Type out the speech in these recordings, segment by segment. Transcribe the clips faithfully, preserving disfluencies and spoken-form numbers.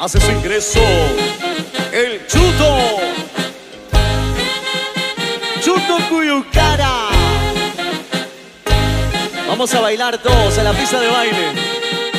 hace su ingreso el Chuto, Chuto Cuyucara. Vamos a bailar todos en la pista de baile.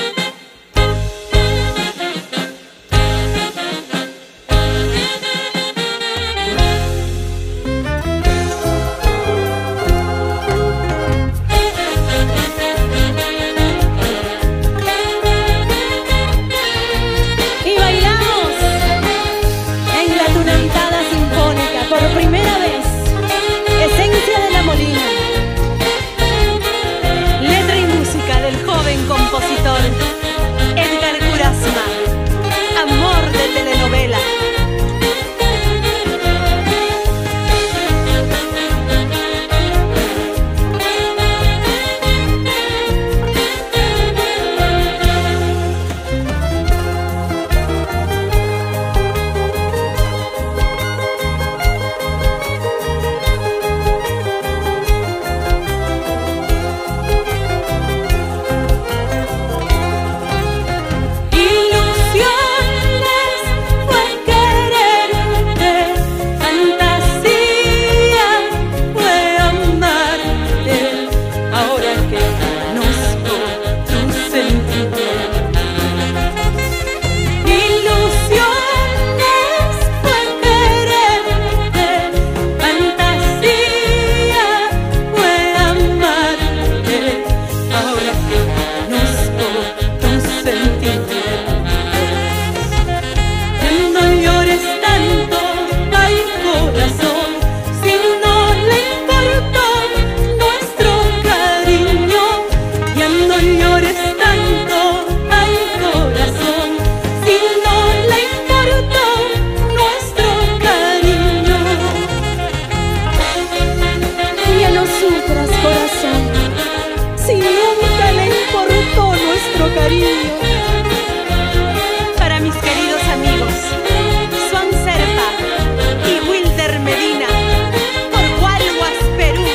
Compositor Edgar Curazma, amor de telenovela. Para mis queridos amigos Swan Serpa y Wilder Medina, por Gualguas, Perú.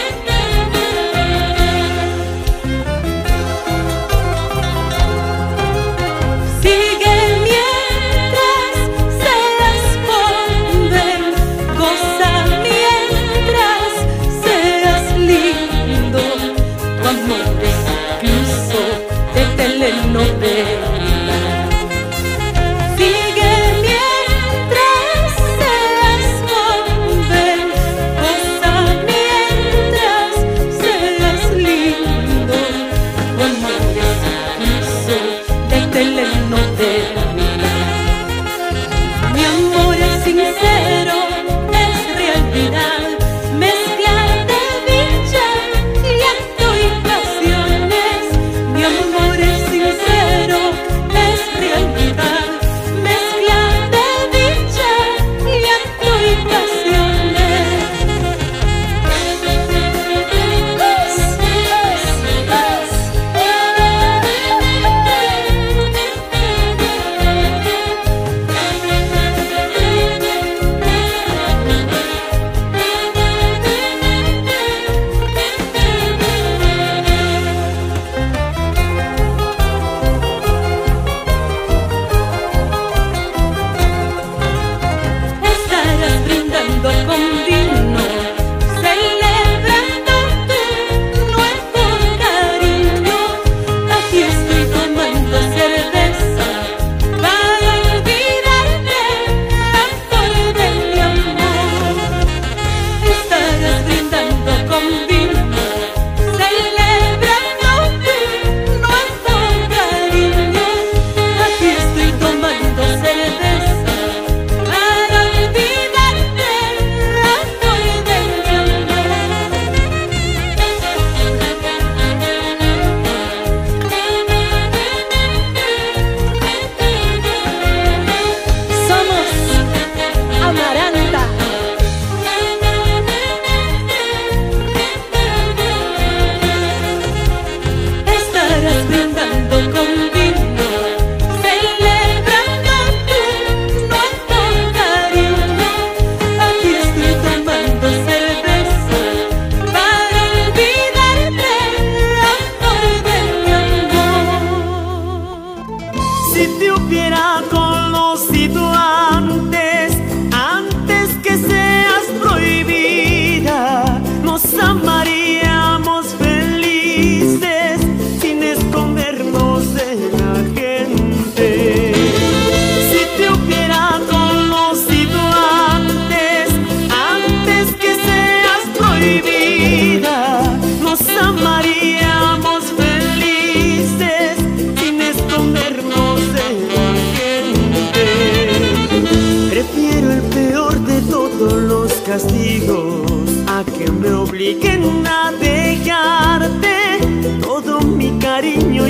Sigue mientras se esconden, goza mientras seas lindo, tu amor es incluso de telenovela.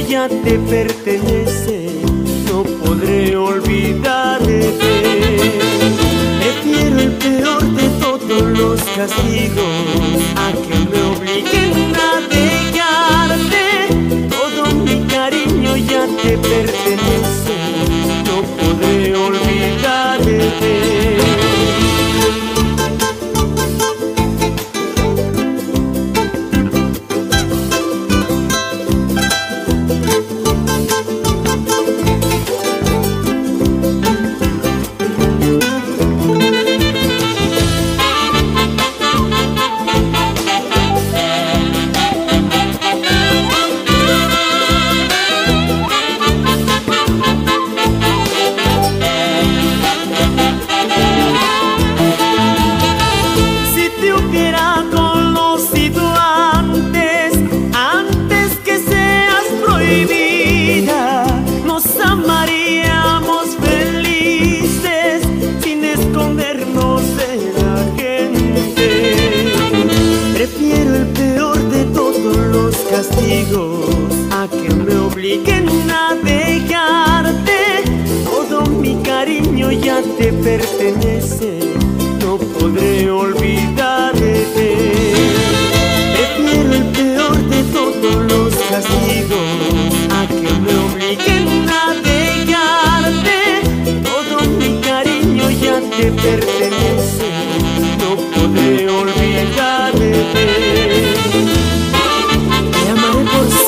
ya te pertenece, no podré olvidarte. Prefiero el peor de todos los castigos a que me obliguen a dejarte. Todo mi cariño ya te pertenece, no podré olvidarte. A que me obliguen a dejarte. Todo mi cariño ya te pertenece, no podré olvidarte. Prefiero el peor de todos los castigos a que me obliguen a dejarte. Todo mi cariño ya te pertenece, no podré olvidarte. Te amaré por siempre.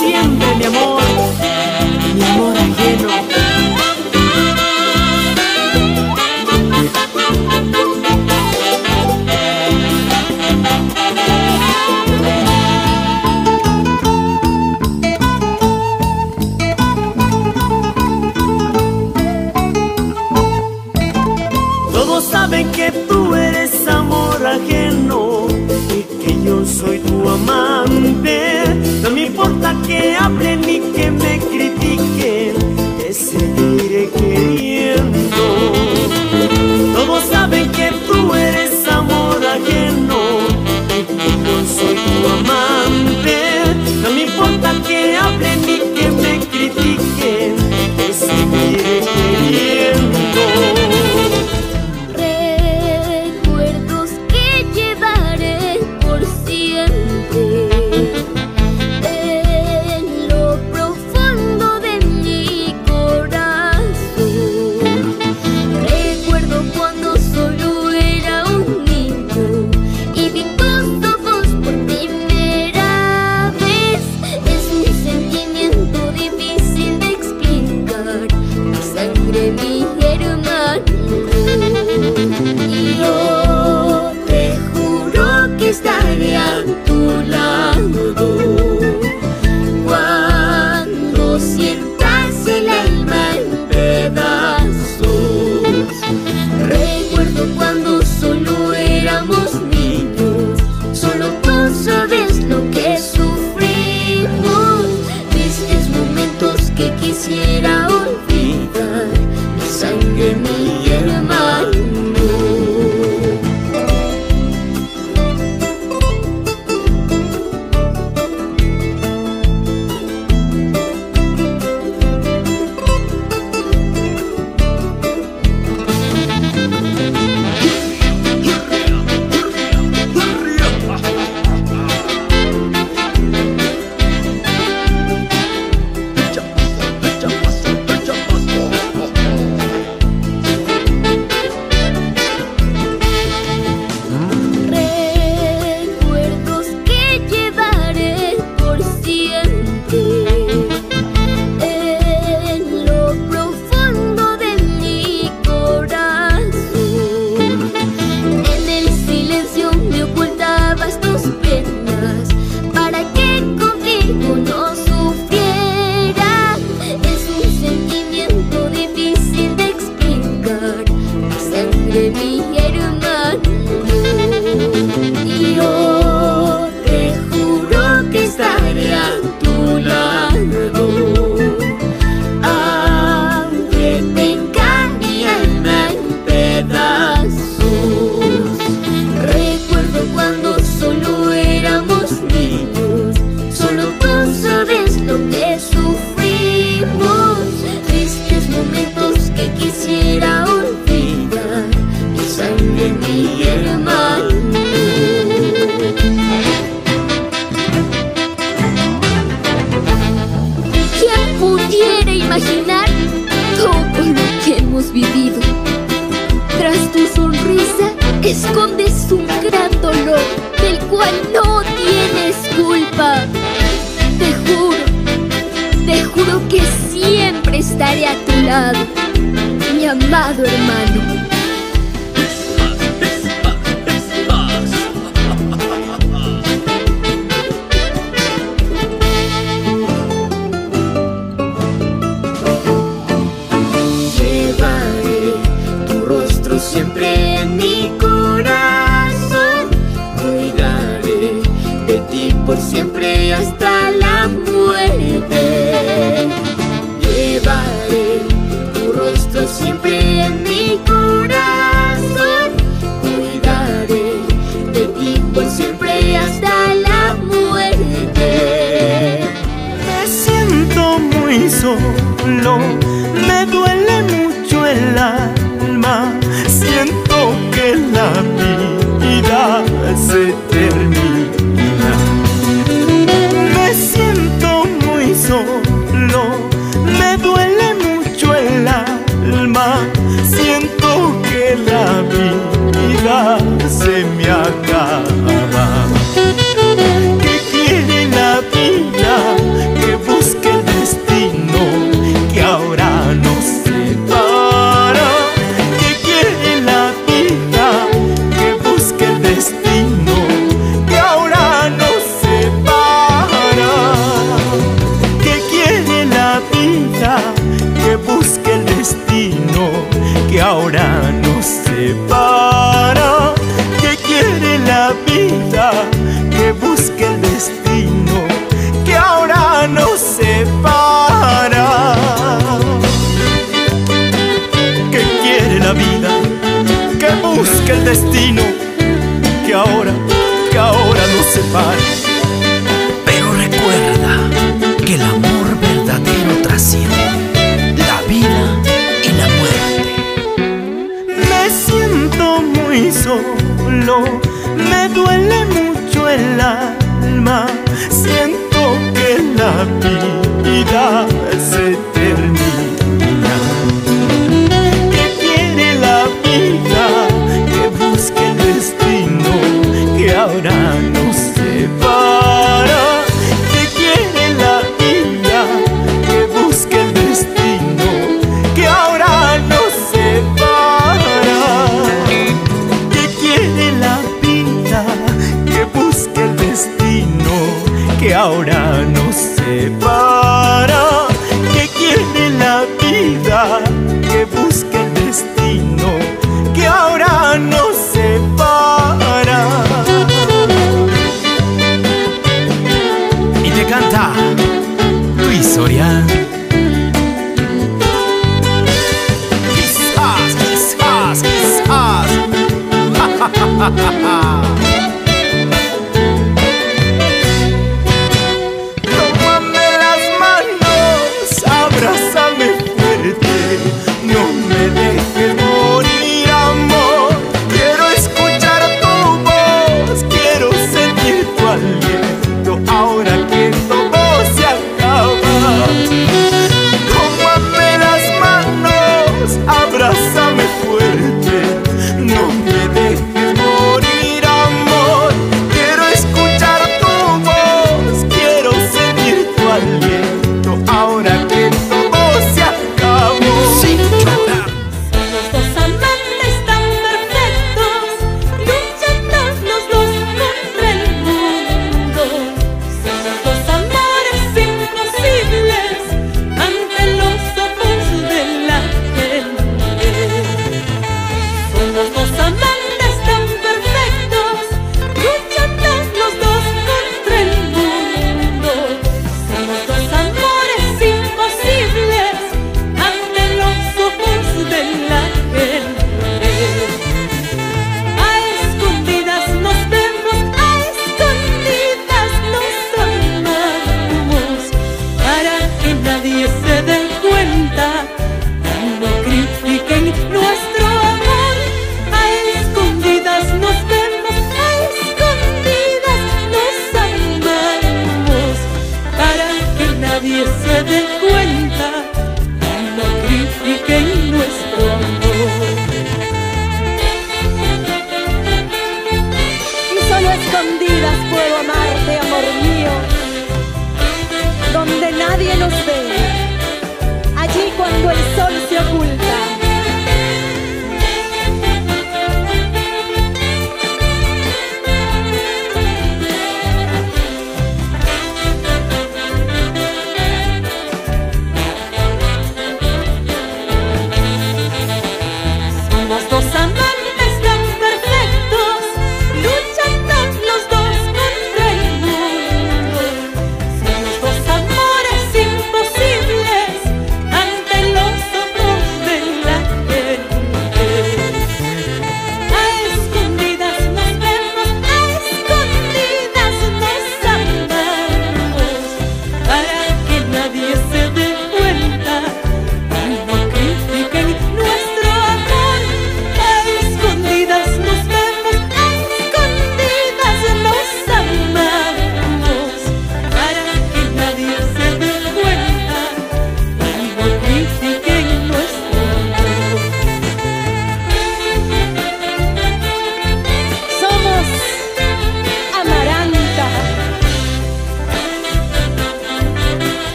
imaginar todo lo que hemos vivido. Tras tu sonrisa escondes un gran dolor del cual no tienes culpa. Te juro, te juro que siempre estaré a tu lado, mi amado hermano. Siempre en mi corazón, cuidaré de ti por siempre hasta la muerte. Llevaré tu rostro siempre en mi corazón, cuidaré de ti por siempre hasta la muerte. Me siento muy solo, me duele mucho el alma. Siento que la vida se termina. Me siento muy solo, me duele mucho el alma. Siento que la vida se me acaba. ¿Qué quiere la vida? Que busque el destino que ahora nos separa. Que ahora nos separa. ¿Qué quiere la vida? Que busque el destino que ahora nos separa. ¿Qué quiere la vida? Que busque el destino que ahora, que ahora nos separa. Pero recuerda que el amor verdadero trasciende la vida y la muerte. Me siento muy solo, me duele mucho el alma. Siento que la vida se termina. ¿Qué quiere la vida? Que busque el destino que ahora nos separa. ¿Qué quiere la vida? Que busque el destino que ahora nos separa. ¿Qué quiere la vida? Que busque el destino que ahora nos separa. ¿Qué quiere la vida? Que busque el destino que ahora nos separa. Y te canta Luis Soriano. Quizás, quizás, quizás. Tómame las manos, abrázame fuerte, no me dejes morir, amor. Quiero escuchar tu voz, quiero sentir tu aliento ahora que todo se acaba. Tómame las manos, abrázame fuerte, no me dejes morir, amor. Quiero escuchar tu voz, quiero sentir tu aliento ahora que todo se acabó. Sin llorar. Los dos amantes tan perfectos, luchando los dos contra el mundo. Son los dos amores imposibles ante los ojos de la gente. Son los dos amantes tan perfectos, luchando los dos contra el mundo. Son los dos amores imposibles ante los ojos de la gente. A escondidas nos vemos, a escondidas nos amamos, para que nadie se dé cuenta y no critiquen nuestro amor. A escondidas nos vemos, a escondidas nos amamos, para que nadie se dé cuenta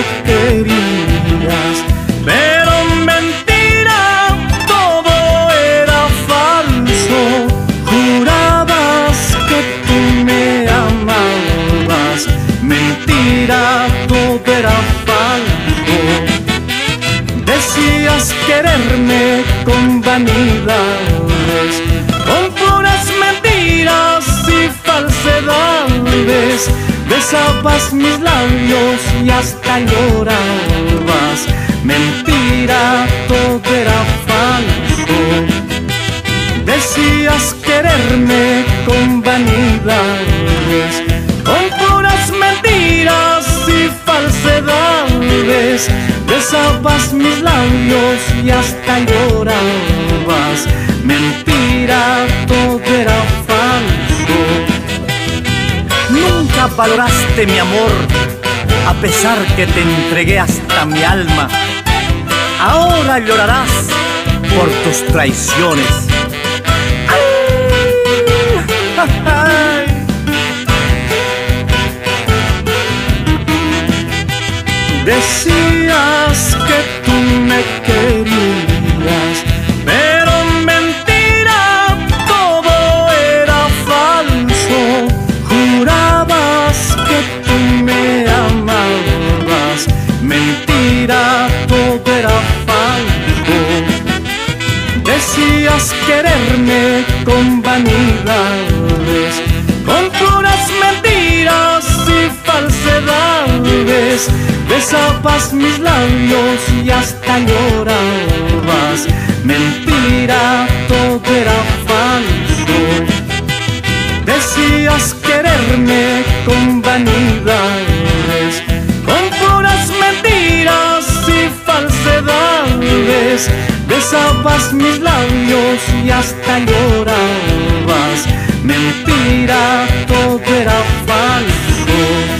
querías, pero mentira, todo era falso. Jurabas que tú me amabas, mentira, todo era falso. Decías quererme con vanidades, con puras mentiras y falsedades. Besabas mis labios y hasta llorabas, mentira, todo era falso. Decías quererme con vanidades, con puras mentiras y falsedades. Besabas mis labios y hasta llorabas, mentira, todo era falso. Nunca valoraste mi amor, a pesar que te entregué hasta mi alma. Ahora llorarás por tus traiciones. ¡Ay! ¡Ay! Decías que tú me querías, pero mentira, todo era falso. Jurabas que tú me amabas, mentira, todo era falso. Decías quererme con vanidades, con puras mentiras y falsedades. Besabas mis labios y hasta llorabas, mentira, todo era falso. Decías quererme con vanidades, con puras mentiras y falsedades. Besabas mis labios y hasta llorabas, mentira, todo era falso.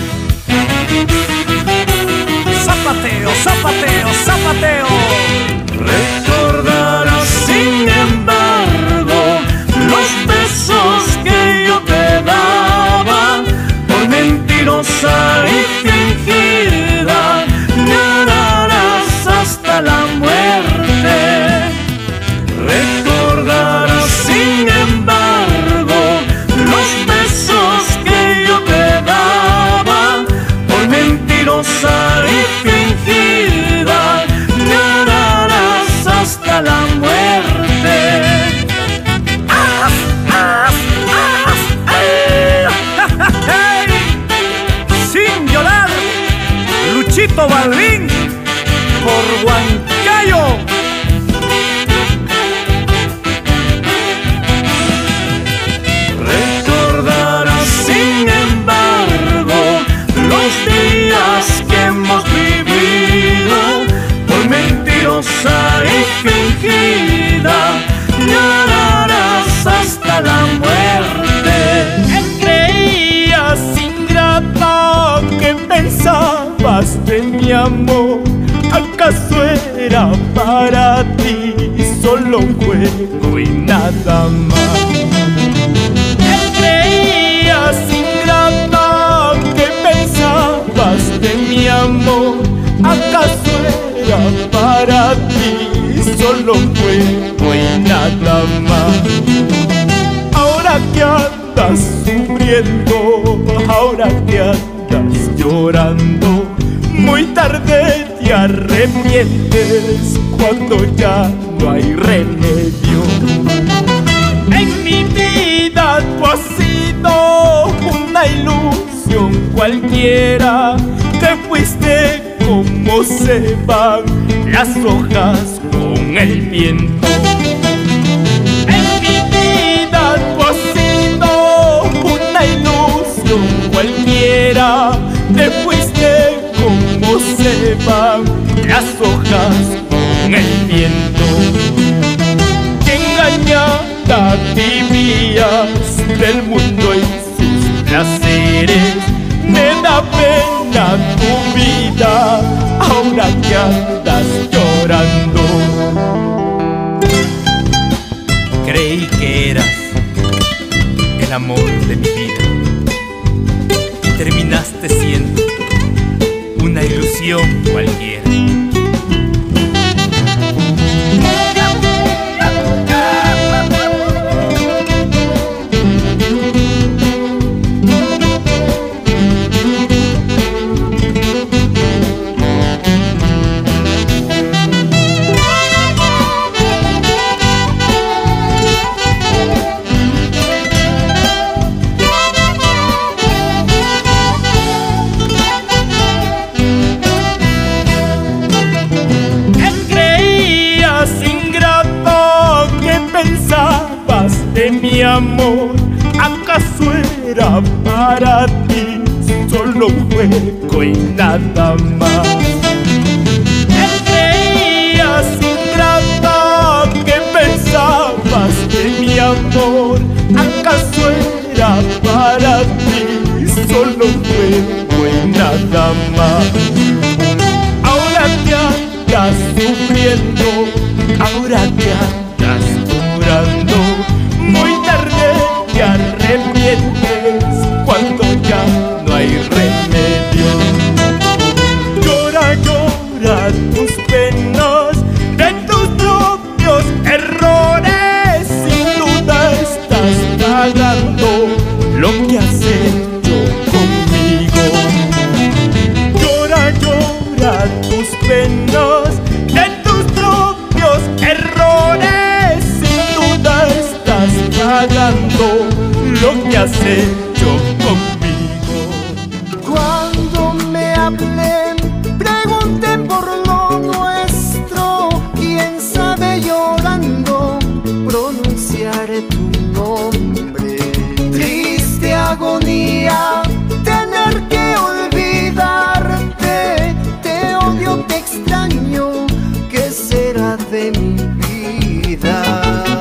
Zapateo, zapateo, zapateo. Recordarás sin embargo los besos que yo te daba, por mentirosa y fingida, llorarás hasta la muerte. Recordarás sin embargo los besos que yo te daba, por mentirosa y fingida, llorarás hasta la muerte. ¡Ah, ah, ah, ay, ay! Sin llorar, Luchito Balvin por Huancayo. Recordarás sin embargo los días que hemos vivido, por mentirosa y fingida, llorarás hasta la muerte. Creías ingrata que pensabas de mi amor, ¿acaso era para ti solo un juego y nada más? Creías ingrata que pensabas de mi amor, ¿acaso era para ti solo un juego y nada más? Ahora que andas sufriendo, ahora que andas llorando, muy tarde te arrepientes cuando ya no hay remedio. En mi vida tú has sido una ilusión cualquiera, te fuiste como se van las hojas con el viento. En mi vida tú has sido una ilusión cualquiera, te fuiste como se van las hojas con el viento. Que engañada vivías del mundo y sus placeres, me da pena tu vida, ahora que andas llorando. Creí que eras el amor de mi vida y terminaste siendo una ilusión. canción cualquiera. De mi amor, ¿acaso era para ti solo un juego y nada más? ¿Qué creías, ingrata, que pensabas de mi amor? ¿Acaso era para ti solo un juego y nada más? Ahora que andas sufriendo, ahora que andas llorando, muy tarde te arrepientes cuando ya no hay remedio. Llora, llora tus penas de tus propios errores. Sin duda estás pagando lo que has hecho conmigo. Llora, llora tus penas de tus propios errores. Sin duda estás pagando lo que has hecho conmigo. Cuando me hablen, pregunten por lo nuestro. Quién sabe, llorando pronunciaré tu nombre. Triste agonía, tener que olvidarte. Te odio, te extraño, ¿qué será de mi vida?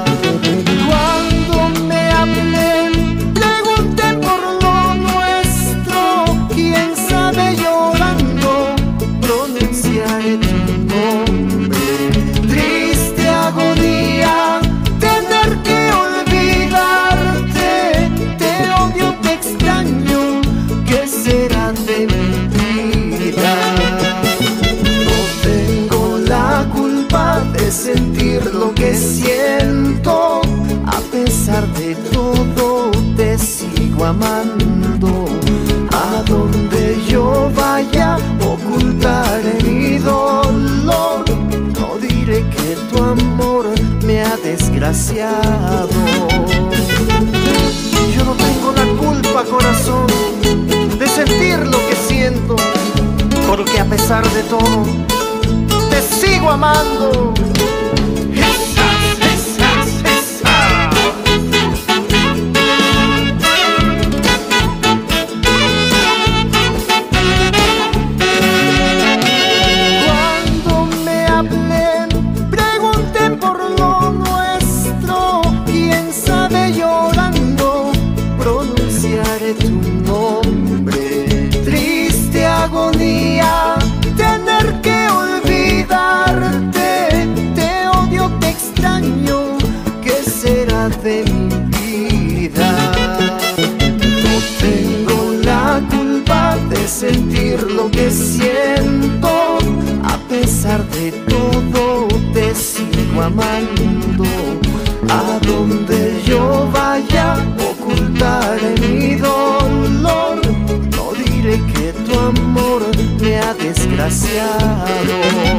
Sentir lo que siento, a pesar de todo te sigo amando. A donde yo vaya ocultaré mi dolor, no diré que tu amor me ha desgraciado. Yo no tengo la culpa, corazón, de sentir lo que siento, porque a pesar de todo te sigo amando. Tener que olvidarte, te odio, te extraño, ¿qué será de mi vida? No tengo la culpa de sentir lo que siento, a pesar de todo te sigo amando. A donde yo vaya ocultaré mi dolor, no diré que tu amor me ha desgraciado.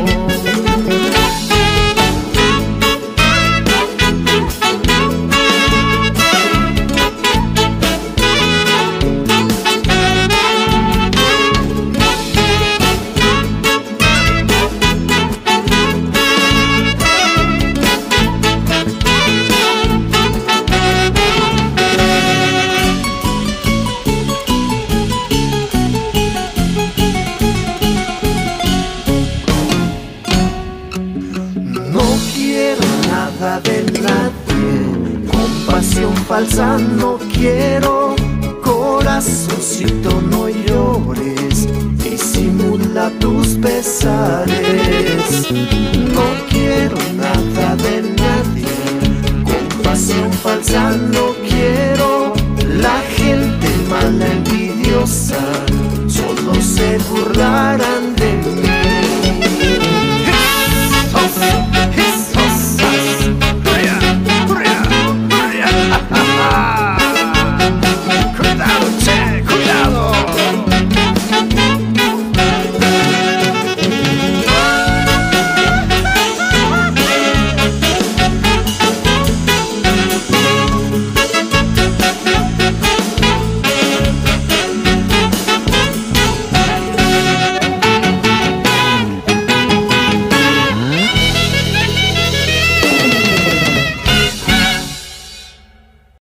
De nadie, compasión falsa no quiero. Corazoncito, no llores, disimula tus pesares.